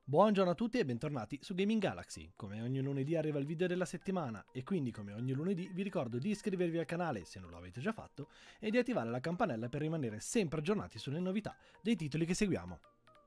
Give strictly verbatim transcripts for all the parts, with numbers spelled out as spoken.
Buongiorno a tutti e bentornati su Gaming Galaxy. Come ogni lunedì arriva il video della settimana e quindi come ogni lunedì vi ricordo di iscrivervi al canale se non lo avete già fatto e di attivare la campanella per rimanere sempre aggiornati sulle novità dei titoli che seguiamo.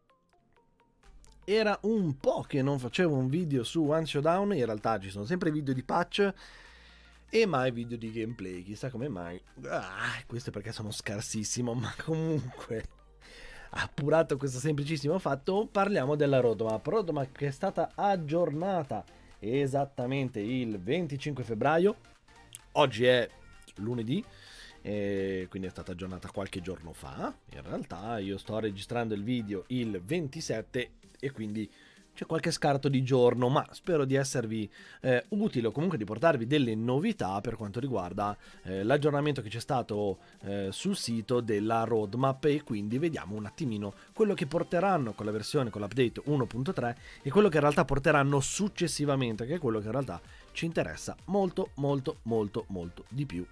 Era un po' che non facevo un video su One Showdown, in realtà ci sono sempre video di patch e mai video di gameplay, chissà come mai. Ah, questo è perché sono scarsissimo, ma comunque... appurato questo semplicissimo fatto, parliamo della roadmap, roadmap che è stata aggiornata esattamente il venticinque febbraio, oggi è lunedì, e quindi è stata aggiornata qualche giorno fa. In realtà io sto registrando il video il ventisette e quindi c'è qualche scarto di giorno, ma spero di esservi eh, utile o comunque di portarvi delle novità per quanto riguarda eh, l'aggiornamento che c'è stato eh, sul sito della roadmap, e quindi vediamo un attimino quello che porteranno con la versione, con l'update uno punto tre e quello che in realtà porteranno successivamente, che è quello che in realtà ci interessa molto molto molto molto di più.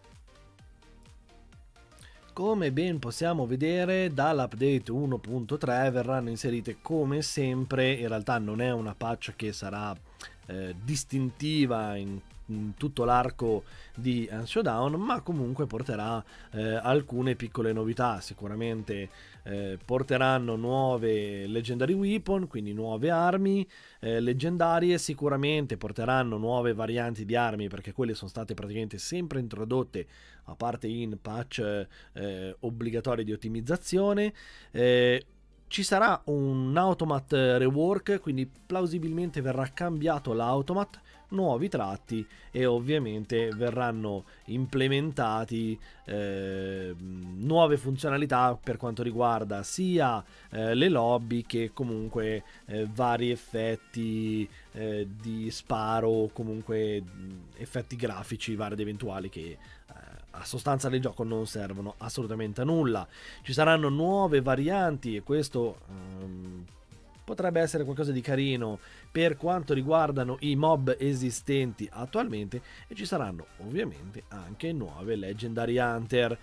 Come ben possiamo vedere dall'update uno punto tre verranno inserite come sempre, in realtà non è una patch che sarà eh, distintiva in, in tutto l'arco di One Showdown, ma comunque porterà eh, alcune piccole novità. Sicuramente eh, porteranno nuove Legendary Weapon, quindi nuove armi eh, leggendarie, sicuramente porteranno nuove varianti di armi perché quelle sono state praticamente sempre introdotte a parte in patch eh, obbligatori di ottimizzazione. Eh, ci sarà un automat rework, quindi plausibilmente verrà cambiato l'automat, nuovi tratti e ovviamente verranno implementati eh, nuove funzionalità per quanto riguarda sia eh, le lobby che comunque eh, vari effetti eh, di sparo, comunque effetti grafici vari ed eventuali che eh, a sostanza del gioco non servono assolutamente a nulla. Ci saranno nuove varianti e questo um, potrebbe essere qualcosa di carino per quanto riguardano i mob esistenti attualmente, e ci saranno ovviamente anche nuove Legendary Hunter.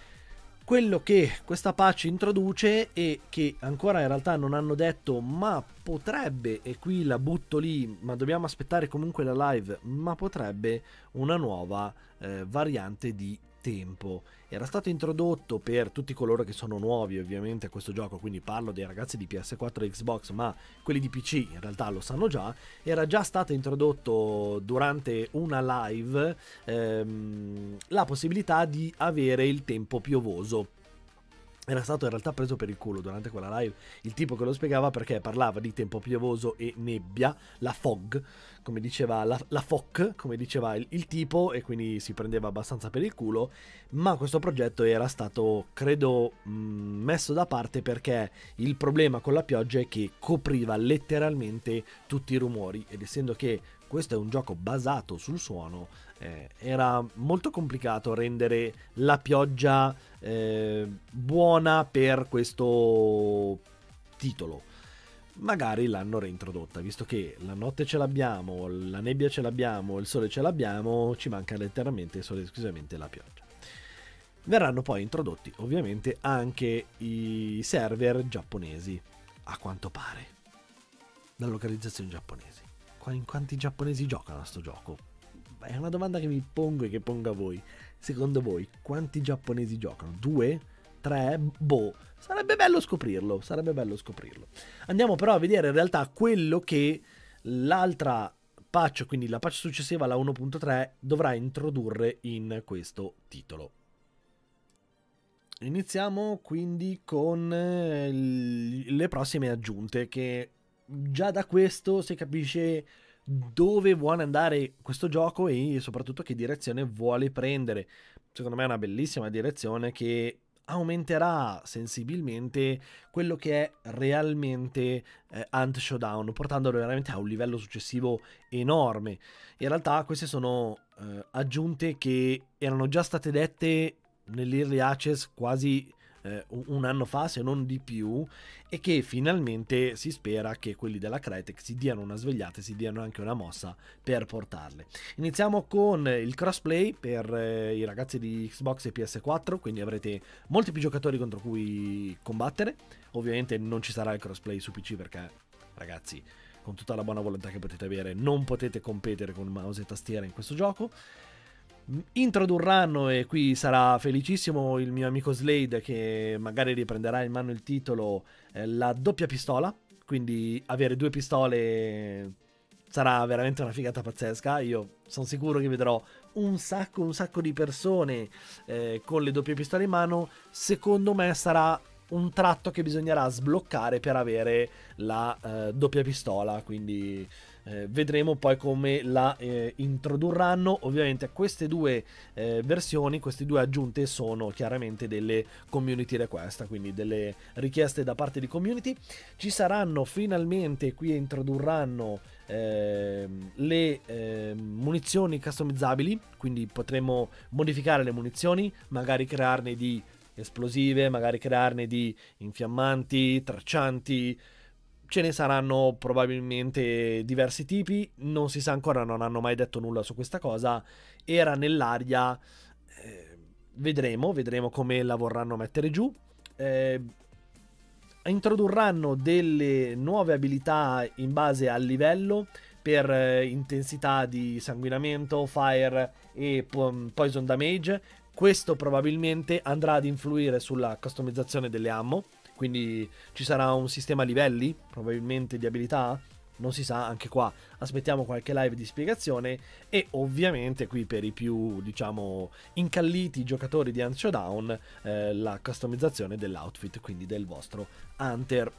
Quello che questa patch introduce e che ancora in realtà non hanno detto ma potrebbe, e qui la butto lì, ma dobbiamo aspettare comunque la live, ma potrebbe una nuova eh, variante di tempo. Era stato introdotto per tutti coloro che sono nuovi ovviamente a questo gioco, quindi parlo dei ragazzi di P S quattro e Xbox, ma quelli di P C in realtà lo sanno già. Era già stato introdotto durante una live ehm, la possibilità di avere il tempo piovoso. Era stato in realtà preso per il culo durante quella live il tipo che lo spiegava, perché parlava di tempo piovoso e nebbia, la fog, come diceva la, la foc, come diceva il, il tipo, e quindi si prendeva abbastanza per il culo. Ma questo progetto era stato, credo, mh, messo da parte perché il problema con la pioggia è che copriva letteralmente tutti i rumori, ed essendo che questo è un gioco basato sul suono, eh, era molto complicato rendere la pioggia eh, buona per questo titolo. Magari l'hanno reintrodotta, visto che la notte ce l'abbiamo, la nebbia ce l'abbiamo, il sole ce l'abbiamo, ci manca letteralmente solo e esclusivamente la pioggia. Verranno poi introdotti ovviamente anche i server giapponesi, a quanto pare, da localizzazioni giapponesi. In quanti giapponesi giocano a sto gioco? È una domanda che mi pongo e che pongo a voi. Secondo voi quanti giapponesi giocano? Due? Tre? Boh, sarebbe bello scoprirlo, sarebbe bello scoprirlo. Andiamo però a vedere in realtà quello che l'altra patch, quindi la patch successiva alla uno punto tre, dovrà introdurre in questo titolo. Iniziamo quindi con le prossime aggiunte, che già da questo si capisce dove vuole andare questo gioco e soprattutto che direzione vuole prendere. Secondo me è una bellissima direzione che aumenterà sensibilmente quello che è realmente eh, Hunt Showdown, portandolo veramente a un livello successivo enorme. In realtà queste sono eh, aggiunte che erano già state dette nell'Early Access quasi eh, un anno fa, se non di più, e che finalmente si spera che quelli della Crytek si diano una svegliata e si diano anche una mossa per portarle. Iniziamo con il crossplay per eh, i ragazzi di Xbox e P S quattro, quindi avrete molti più giocatori contro cui combattere. Ovviamente non ci sarà il crossplay su P C perché ragazzi, con tutta la buona volontà che potete avere, non potete competere con mouse e tastiera in questo gioco. Introdurranno, e qui sarà felicissimo il mio amico Slade che magari riprenderà in mano il titolo, eh, la doppia pistola, quindi avere due pistole sarà veramente una figata pazzesca. Io sono sicuro che vedrò un sacco un sacco di persone eh, con le doppie pistole in mano. Secondo me sarà un tratto che bisognerà sbloccare per avere la eh, doppia pistola, quindi eh, vedremo poi come la eh, introdurranno. Ovviamente queste due eh, versioni, queste due aggiunte sono chiaramente delle community request, quindi delle richieste da parte di community. Ci saranno finalmente, qui introdurranno eh, le eh, munizioni customizzabili, quindi potremo modificare le munizioni, magari crearne di esplosive, magari crearne di infiammanti, traccianti. Ce ne saranno probabilmente diversi tipi, non si sa ancora, non hanno mai detto nulla su questa cosa, era nell'aria, eh, vedremo, vedremo come la vorranno mettere giù. Eh, introdurranno delle nuove abilità in base al livello per eh, intensità di sanguinamento, fire e po- poison damage. Questo probabilmente andrà ad influire sulla customizzazione delle ammo, quindi ci sarà un sistema a livelli, probabilmente, di abilità, non si sa, anche qua aspettiamo qualche live di spiegazione. E ovviamente qui per i più, diciamo, incalliti giocatori di Hunt Showdown, eh, la customizzazione dell'outfit, quindi del vostro Hunter.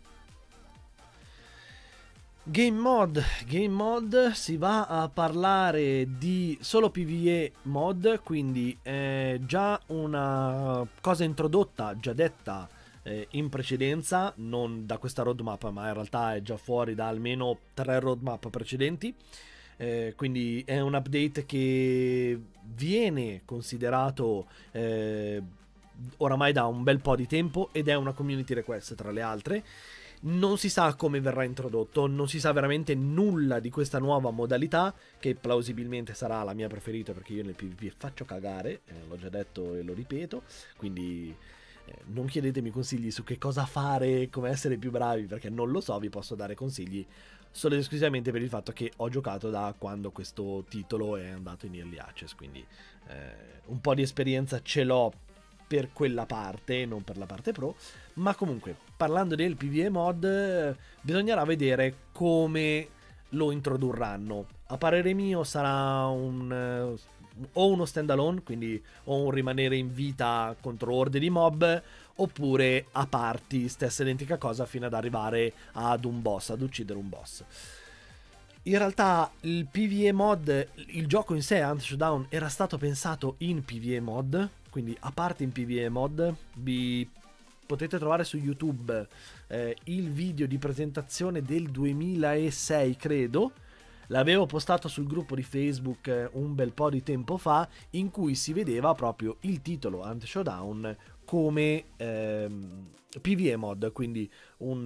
Game mod, game mod, si va a parlare di solo PvE mod, quindi è già una cosa introdotta, già detta eh, in precedenza, non da questa roadmap, ma in realtà è già fuori da almeno tre roadmap precedenti. Eh, quindi è un update che viene considerato eh, oramai da un bel po' di tempo ed è una community request tra le altre. Non si sa come verrà introdotto, non si sa veramente nulla di questa nuova modalità, che plausibilmente sarà la mia preferita perché io nel PvP faccio cagare, eh, l'ho già detto e lo ripeto, quindi eh, non chiedetemi consigli su che cosa fare, come essere più bravi, perché non lo so, vi posso dare consigli solo ed esclusivamente per il fatto che ho giocato da quando questo titolo è andato in Early Access, quindi eh, un po' di esperienza ce l'ho per quella parte, non per la parte pro. Ma comunque, parlando del PvE mod, bisognerà vedere come lo introdurranno. A parere mio sarà un o uno standalone, quindi o un rimanere in vita contro orde di mob, oppure a parti, stessa identica cosa, fino ad arrivare ad un boss, ad uccidere un boss. In realtà il PvE mod, il gioco in sé, Hunt Showdown, era stato pensato in PvE mod, quindi a parte in PvE mod. Vi potete trovare su YouTube eh, il video di presentazione del duemilasei, credo. L'avevo postato sul gruppo di Facebook eh, un bel po' di tempo fa, in cui si vedeva proprio il titolo Hunt Showdown come ehm, PvE mod, quindi un...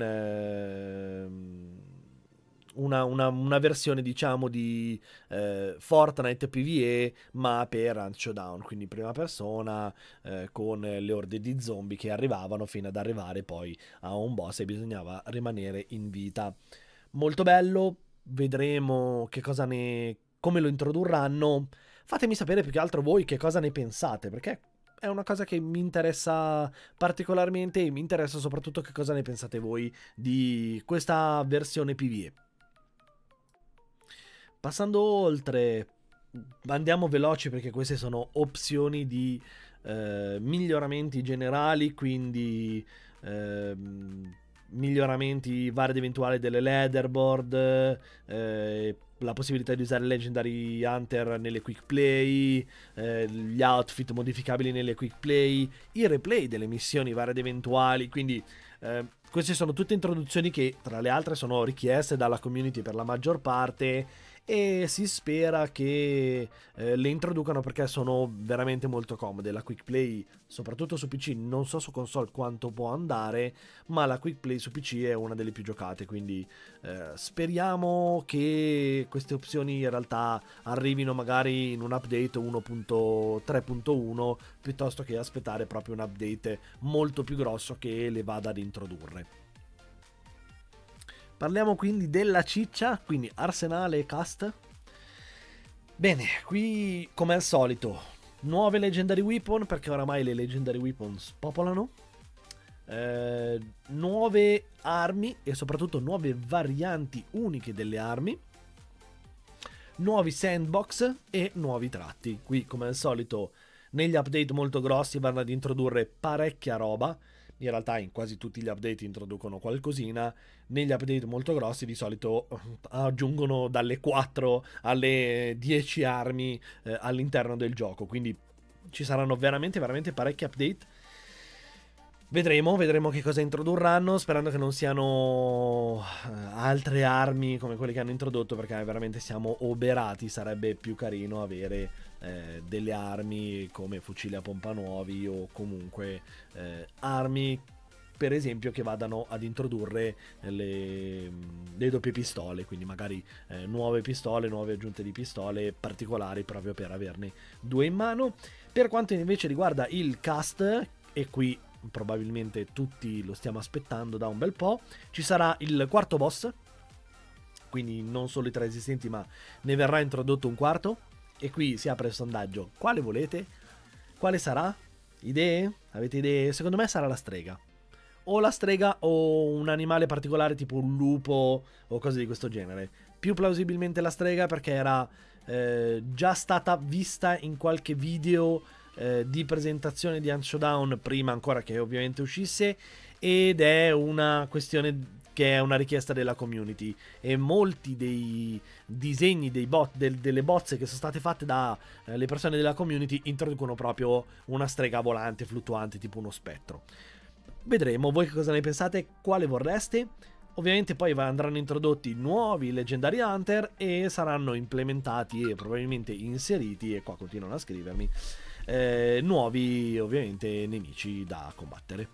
Ehm, Una, una, una versione, diciamo, di eh, Fortnite PvE, ma per Hunt Showdown, quindi prima persona, eh, con le orde di zombie che arrivavano fino ad arrivare poi a un boss e bisognava rimanere in vita. Molto bello, vedremo che cosa ne... come lo introdurranno. Fatemi sapere più che altro voi che cosa ne pensate, perché è una cosa che mi interessa particolarmente e mi interessa soprattutto che cosa ne pensate voi di questa versione PvE. Passando oltre, andiamo veloci perché queste sono opzioni di eh, miglioramenti generali, quindi eh, miglioramenti vari ed eventuali delle leaderboard, eh, la possibilità di usare Legendary Hunter nelle quick play, eh, gli outfit modificabili nelle quick play, i replay delle missioni varie ed eventuali, quindi eh, queste sono tutte introduzioni che tra le altre sono richieste dalla community per la maggior parte, e si spera che eh, le introducano perché sono veramente molto comode. La quick play, soprattutto su P C, non so su console quanto può andare, ma la quick play su P C è una delle più giocate, quindi eh, speriamo che queste opzioni in realtà arrivino magari in un update uno punto tre punto uno, piuttosto che aspettare proprio un update molto più grosso che le vada ad introdurre. Parliamo quindi della ciccia, quindi arsenale e cast. Bene, qui come al solito, nuove Legendary Weapon, perché oramai le Legendary Weapon spopolano. Eh, nuove armi e soprattutto nuove varianti uniche delle armi. Nuovi sandbox e nuovi tratti. Qui come al solito negli update molto grossi vanno ad introdurre parecchia roba. In realtà in quasi tutti gli update introducono qualcosina. Negli update molto grossi di solito aggiungono dalle quattro alle dieci armi eh, all'interno del gioco. Quindi ci saranno veramente veramente parecchi update. Vedremo, vedremo che cosa introdurranno, sperando che non siano altre armi come quelle che hanno introdotto, perché veramente siamo oberati. Sarebbe più carino avere eh, delle armi come fucili a pompa nuovi o comunque eh, armi, per esempio, che vadano ad introdurre le, le doppie pistole, quindi magari eh, nuove pistole, nuove aggiunte di pistole particolari proprio per averne due in mano. Per quanto invece riguarda il cast, e qui probabilmente tutti lo stiamo aspettando da un bel po', ci sarà il quarto boss, quindi non solo i tre esistenti ma ne verrà introdotto un quarto, e qui si apre il sondaggio: quale volete? Quale sarà? Idee? Avete idee? Secondo me sarà la strega, o la strega o un animale particolare tipo un lupo o cose di questo genere. Più plausibilmente la strega, perché era eh, già stata vista in qualche video Eh, di presentazione di Hunt Showdown prima ancora che ovviamente uscisse, ed è una questione che è una richiesta della community, e molti dei disegni dei bot, del, delle bozze che sono state fatte dalle eh, persone della community introducono proprio una strega volante fluttuante tipo uno spettro. Vedremo voi che cosa ne pensate, quale vorreste. Ovviamente poi andranno introdotti nuovi Legendary Hunter e saranno implementati e probabilmente inseriti, e qua continuano a scrivermi, eh, nuovi ovviamente nemici da combattere.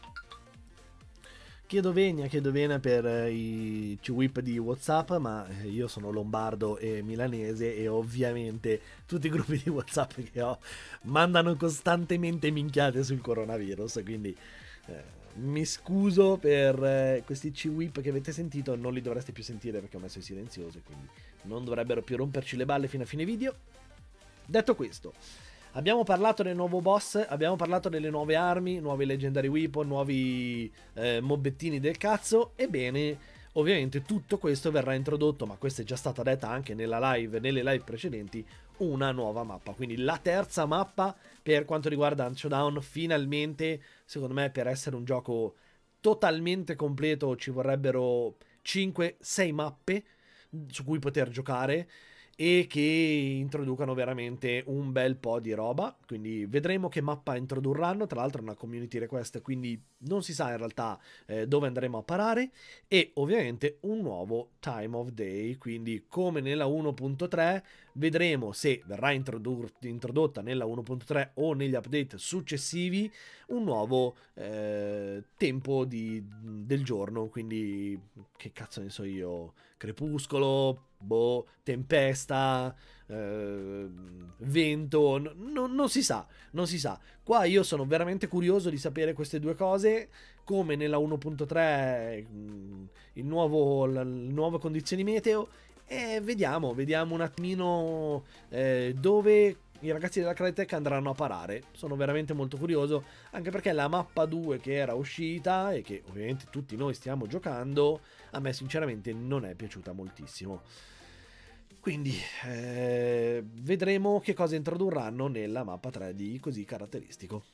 Chiedo venia, chiedo venia per i C-Whip di WhatsApp, ma io sono lombardo e milanese e ovviamente tutti i gruppi di WhatsApp che ho mandano costantemente minchiate sul coronavirus, quindi eh, mi scuso per eh, questi C-Whip che avete sentito, non li dovreste più sentire perché ho messo in silenzioso, quindi non dovrebbero più romperci le balle fino a fine video. Detto questo, abbiamo parlato del nuovo boss, abbiamo parlato delle nuove armi, nuovi Legendary Weapon, nuovi eh, mobbettini del cazzo. Ebbene, ovviamente tutto questo verrà introdotto, ma questa è già stata detta anche nella live, nelle live precedenti, una nuova mappa. Quindi la terza mappa per quanto riguarda Hunt Showdown. Finalmente, secondo me, per essere un gioco totalmente completo ci vorrebbero cinque sei mappe su cui poter giocare, e che introducano veramente un bel po' di roba. Quindi vedremo che mappa introdurranno. Tra l'altro è una community request, quindi non si sa in realtà eh, dove andremo a parare. E ovviamente un nuovo time of day, quindi come nella uno punto tre vedremo se verrà introdotta nella uno punto tre o negli update successivi un nuovo eh, tempo di, del giorno. Quindi che cazzo ne so io, crepuscolo, boh, tempesta, eh, vento, no, no, non si sa, non si sa. Qua io sono veramente curioso di sapere queste due cose, come nella uno punto tre il nuovo, le nuove condizioni meteo, e vediamo, vediamo un attimino eh, dove i ragazzi della Crytek andranno a parare. Sono veramente molto curioso, anche perché la mappa due che era uscita e che ovviamente tutti noi stiamo giocando, a me sinceramente non è piaciuta moltissimo. Quindi eh, vedremo che cosa introdurranno nella mappa tre di così caratteristico.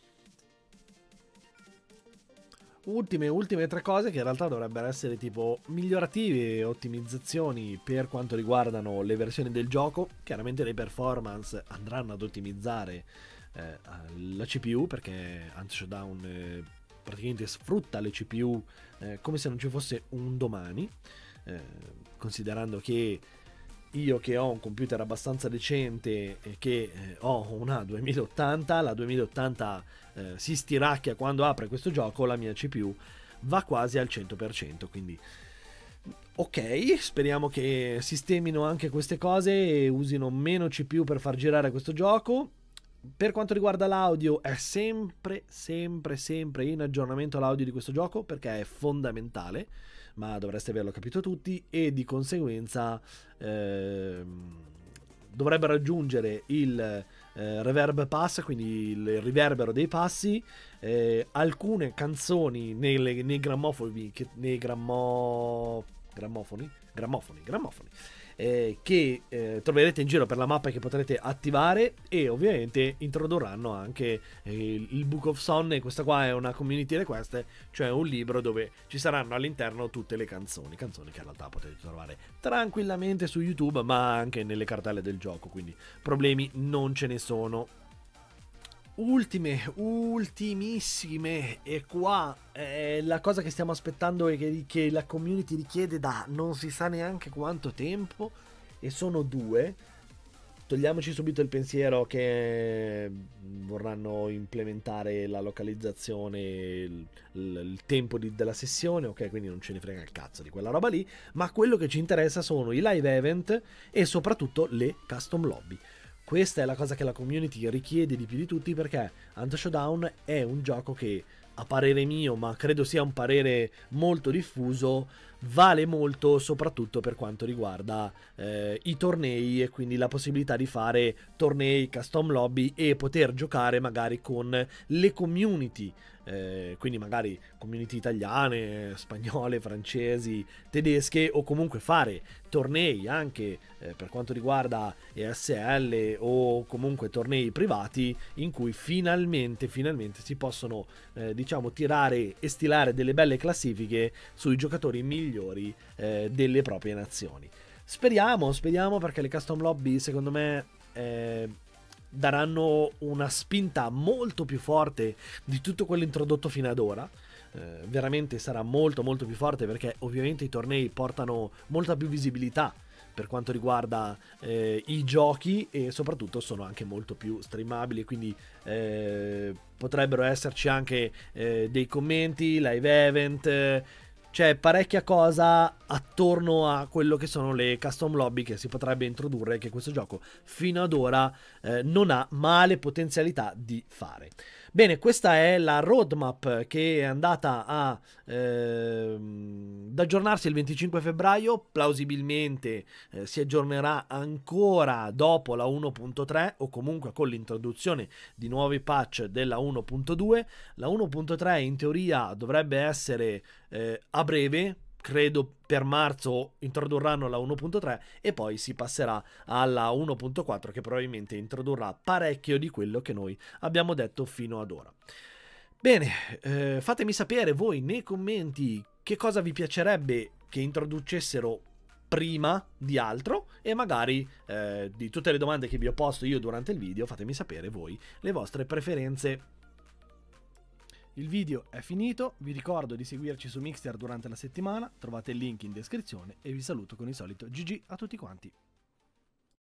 Ultime, ultime tre cose che in realtà dovrebbero essere tipo migliorativi e ottimizzazioni per quanto riguardano le versioni del gioco. Chiaramente le performance andranno ad ottimizzare eh, la C P U, perché Hunt Showdown eh, praticamente sfrutta le C P U eh, come se non ci fosse un domani, eh, considerando che io che ho un computer abbastanza decente e che eh, ho una duemila ottanta, la duemila ottanta eh, si stiracchia quando apre questo gioco, la mia C P U va quasi al cento per cento, quindi ok, speriamo che sistemino anche queste cose e usino meno C P U per far girare questo gioco. Per quanto riguarda l'audio, è sempre, sempre, sempre in aggiornamento l'audio di questo gioco, perché è fondamentale. ma dovreste averlo capito tutti, e di conseguenza eh, dovrebbero aggiungere il eh, reverb pass, quindi il riverbero dei passi, eh, alcune canzoni nelle, nei grammofoni, che, nei grammo, grammofoni, grammofoni, grammofoni eh, che eh, troverete in giro per la mappa, che potrete attivare, e ovviamente introdurranno anche eh, il Book of Song, e questa qua è una community request, cioè un libro dove ci saranno all'interno tutte le canzoni, canzoni che in realtà potete trovare tranquillamente su YouTube, ma anche nelle cartelle del gioco, quindi problemi non ce ne sono. Ultime, ultimissime, e qua è la cosa che stiamo aspettando e che, che la community richiede da non si sa neanche quanto tempo, e sono due. Togliamoci subito il pensiero che vorranno implementare la localizzazione, il, il, il tempo di, della sessione, ok, quindi non ce ne frega il cazzo di quella roba lì, ma quello che ci interessa sono i live event e soprattutto le custom lobby. Questa è la cosa che la community richiede di più di tutti, perché Hunt Showdown è un gioco che, a parere mio, ma credo sia un parere molto diffuso, vale molto soprattutto per quanto riguarda eh, i tornei, e quindi la possibilità di fare tornei, custom lobby, e poter giocare magari con le community, eh, quindi magari community italiane, spagnole, francesi, tedesche, o comunque fare tornei anche eh, per quanto riguarda E S L, o comunque tornei privati in cui finalmente finalmente si possono eh, diciamo tirare e stilare delle belle classifiche sui giocatori migliori eh, delle proprie nazioni. Speriamo, speriamo, perché le custom lobby secondo me eh, daranno una spinta molto più forte di tutto quello introdotto fino ad ora. Eh, veramente sarà molto molto più forte, perché ovviamente i tornei portano molta più visibilità per quanto riguarda eh, i giochi, e soprattutto sono anche molto più streamabili, quindi eh, potrebbero esserci anche eh, dei commenti, live event, eh, c'è parecchia cosa attorno a quello che sono le custom lobby che si potrebbe introdurre, che questo gioco fino ad ora eh, non ha, ma ha le potenzialità di fare. Bene, questa è la roadmap che è andata a, ehm, ad aggiornarsi il venticinque febbraio, plausibilmente eh, si aggiornerà ancora dopo la uno punto tre, o comunque con l'introduzione di nuovi patch della uno punto due. La uno punto tre in teoria dovrebbe essere eh, a breve, credo per marzo introdurranno la uno punto tre, e poi si passerà alla uno punto quattro, che probabilmente introdurrà parecchio di quello che noi abbiamo detto fino ad ora. Bene, eh, fatemi sapere voi nei commenti che cosa vi piacerebbe che introducessero prima di altro, e magari eh, di tutte le domande che vi ho posto io durante il video, fatemi sapere voi le vostre preferenze. Il video è finito, vi ricordo di seguirci su Mixer durante la settimana, trovate il link in descrizione, e vi saluto con il solito G G a tutti quanti.